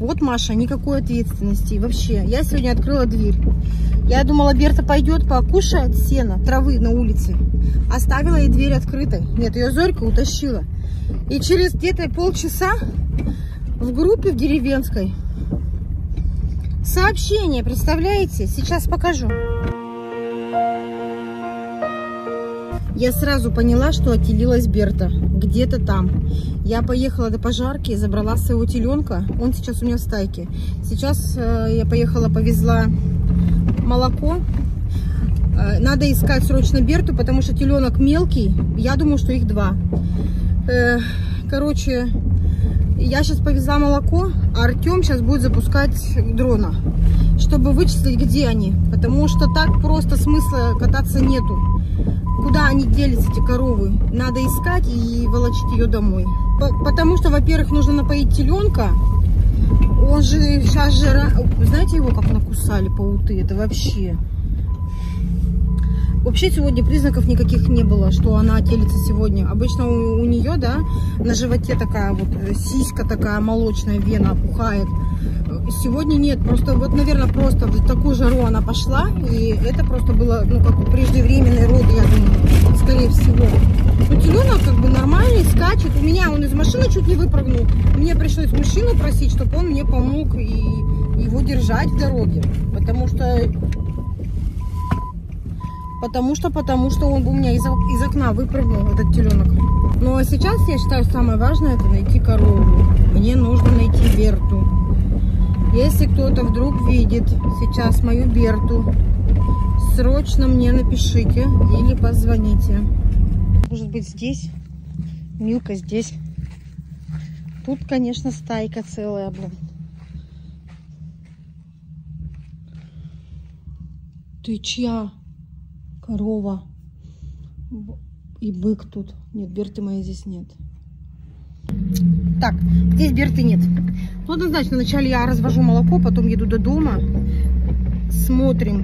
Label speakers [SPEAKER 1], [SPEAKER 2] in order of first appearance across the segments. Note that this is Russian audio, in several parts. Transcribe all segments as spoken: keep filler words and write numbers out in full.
[SPEAKER 1] Вот, Маша, никакой ответственности. И вообще, я сегодня открыла дверь. Я думала, Берта пойдет покушает сено, травы на улице. Оставила ей дверь открытой. Нет, ее Зорька утащила. И через где-то полчаса в группе в деревенской сообщение, представляете? Сейчас покажу. Я сразу поняла, что отелилась Берта. Где-то там. Я поехала до пожарки, забрала своего теленка. Он сейчас у меня в стайке. Сейчас э, я поехала, повезла молоко. Э, надо искать срочно Берту, потому что теленок мелкий. Я думаю, что их два. Э, короче, я сейчас повезла молоко, а Артем сейчас будет запускать дрона, чтобы вычислить, где они. Потому что так просто смысла кататься нету. Куда они делись, эти коровы? Надо искать и волочить ее домой. Потому что, во-первых, нужно напоить теленка. Он же сейчас же... Знаете его, как накусали пауты? Это вообще... Вообще сегодня признаков никаких не было, что она отелится сегодня. Обычно у, у нее, да, на животе такая вот сиська такая молочная, вена опухает. Сегодня нет, просто вот, наверное, просто в такую жару она пошла, и это просто было, ну, как преждевременный род, я думаю, скорее всего. Но теленок как бы нормальный, скачет. У меня он из машины чуть не выпрыгнул. Мне пришлось мужчину просить, чтобы он мне помог и его держать в дороге, потому что... Потому что, потому что он у меня из, из окна выпрыгнул, этот теленок. Ну а сейчас, я считаю, самое важное это найти корову. Мне нужно найти Берту. Если кто-то вдруг видит сейчас мою Берту, срочно мне напишите или позвоните. Может быть здесь, Милка здесь. Тут, конечно, стайка целая, блин. Ты чья? Корова и бык тут. Нет, Берты моей здесь нет. Так, здесь Берты нет. Ну, однозначно, вначале я развожу молоко, потом еду до дома. Смотрим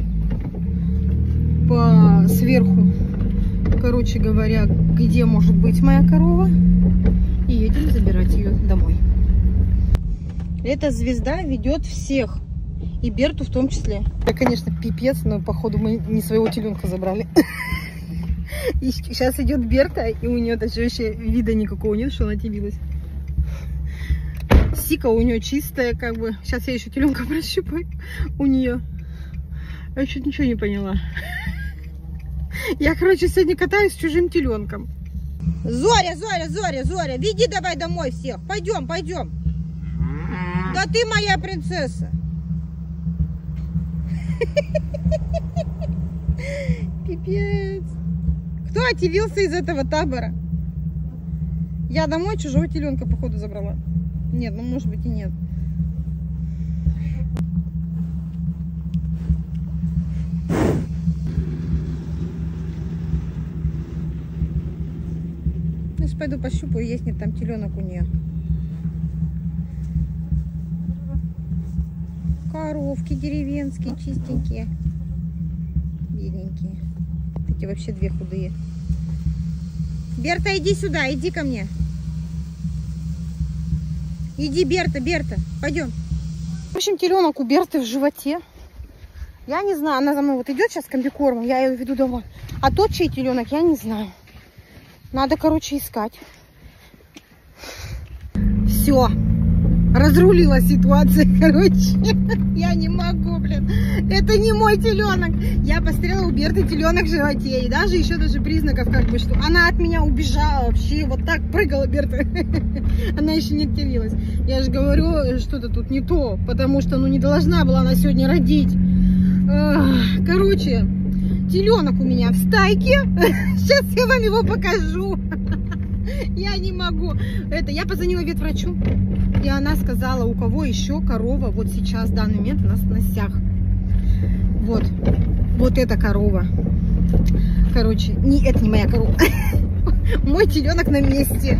[SPEAKER 1] по сверху, короче говоря, где может быть моя корова. И едем забирать ее домой. Эта звезда ведет всех. И Берту в том числе. Это, конечно, пипец, но походу мы не своего теленка забрали. И сейчас идет Берта, и у нее даже вообще вида никакого нет, что она отелилась. Сика у нее чистая, как бы. Сейчас я еще теленка прощупаю у нее. Я чуть ничего не поняла. Я, короче, сегодня катаюсь с чужим теленком. Зоря, Зоря, Зоря, Зоря, веди давай домой всех. Пойдем, пойдем. Да ты моя принцесса. Пипец. Кто отелился из этого табора? Я домой чужого теленка, походу, забрала. Нет, ну может быть и нет. Ну, сейчас пойду пощупаю, есть ли там теленок у нее. Коровки деревенские, чистенькие, бедненькие. Эти вообще две худые. Берта, иди сюда, иди ко мне. Иди, Берта, Берта, пойдем. В общем, теленок у Берты в животе. Я не знаю, она за мной вот идет сейчас с комбикормом, я ее веду домой. А тот, чей теленок, я не знаю. Надо, короче, искать. Все. Разрулила ситуация, короче. Я не могу, блин. Это не мой теленок. Я посмотрела у Берты теленок в животе. И даже еще даже признаков, как бы, что она от меня убежала вообще. Вот так прыгала Берта. Она еще не отелилась. Я же говорю, что-то тут не то. Потому что, ну, не должна была она сегодня родить. Короче, теленок у меня в стайке. Сейчас я вам его покажу. Я не могу. Это, я позвонила ветврачу. И она сказала, у кого еще корова вот сейчас, в данный момент, у нас на сносях. Вот. Вот эта корова. Короче, не, это не моя корова. Мой теленок на месте.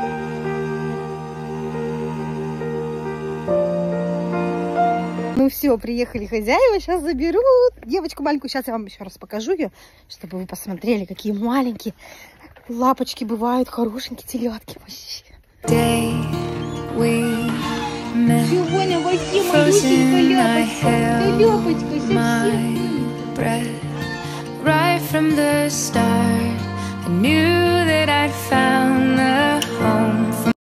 [SPEAKER 1] Ну все, Все, приехали хозяева, сейчас заберут девочку маленькую. Сейчас я вам еще раз покажу ее, чтобы вы посмотрели, какие маленькие лапочки бывают, хорошенькие телятки вообще. Сегодня вообще малюсенькая ляпочка, ляпочка, совсем.
[SPEAKER 2] Right from the start, I knew that I'd found